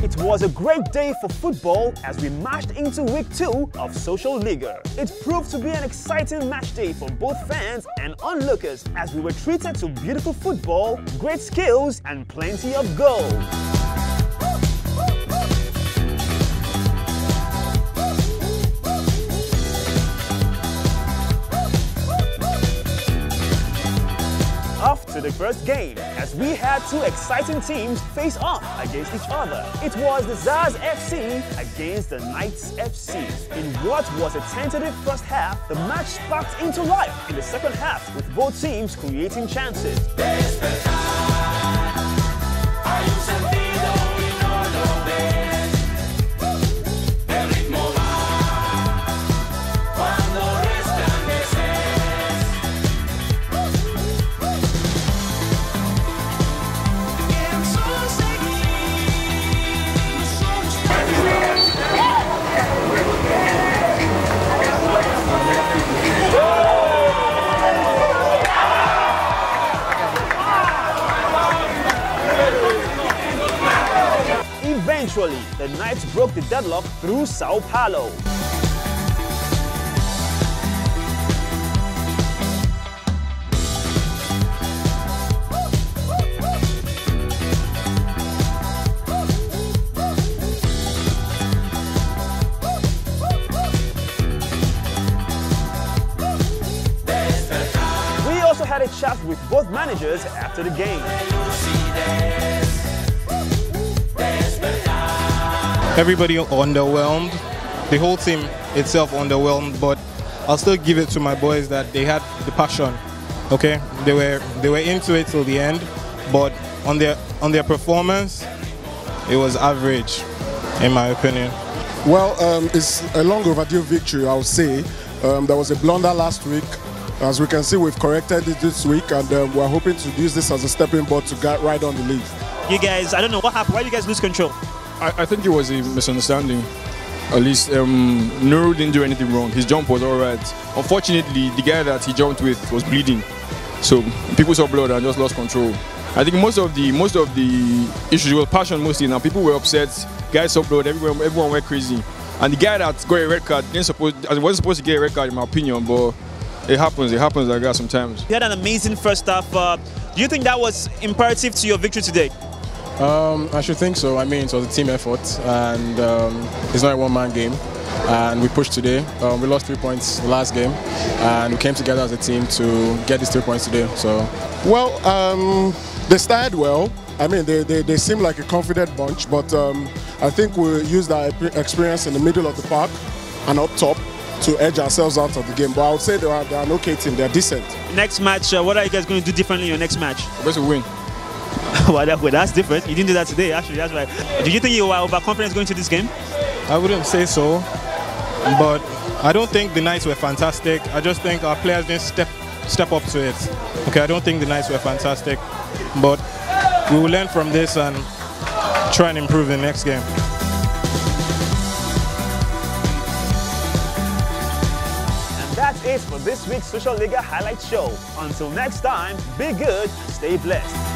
It was a great day for football as we marched into week 2 of Social Liga. It proved to be an exciting match day for both fans and onlookers as we were treated to beautiful football, great skills and plenty of goals. Off to the first game as we had 2 exciting teams face off against each other. It was the Zaz FC against the Knights FC. In what was a tentative first half, the match sparked into life in the second half with both teams creating chances. Eventually, the Knights broke the deadlock through Sao Paulo. We also had a chat with both managers after the game. Everybody underwhelmed, the whole team itself underwhelmed, but I'll still give it to my boys that they had the passion. Okay, they were into it till the end, but on their performance, it was average, in my opinion. Well, it's a long overdue victory, I would say. There was a blunder last week. As we can see, we've corrected it this week, and we're hoping to use this as a stepping board to get right on the league. You guys, I don't know what happened. Why did you guys lose control? I think it was a misunderstanding. At least Nuru didn't do anything wrong. His jump was alright. Unfortunately, the guy that he jumped with was bleeding. So people saw blood and just lost control. I think most of the issues were passion mostly. Now people were upset. Guys saw blood. Everyone went crazy. And the guy that got a red card wasn't supposed to get a red card in my opinion, but it happens like that sometimes. You had an amazing first half. Do you think that was imperative to your victory today? I should think so. I mean, it was a team effort, and it's not a one-man game. And we pushed today. We lost 3 points the last game, and we came together as a team to get these 3 points today. So, well, they started well. I mean, they seem like a confident bunch, but I think we used our experience in the middle of the park and up top to edge ourselves out of the game. But I would say they're an okay team. They're decent. Next match, what are you guys going to do differently in your next match? We're supposed to win. Well, that's different. You didn't do that today, actually. That's right. Do you think you were overconfident going to this game? I wouldn't say so, but I don't think the Knights were fantastic. I just think our players didn't step up to it. Okay, I don't think the Knights were fantastic, but we will learn from this and try and improve the next game. And that's it for this week's Social Liga Highlight Show. Until next time, be good and stay blessed.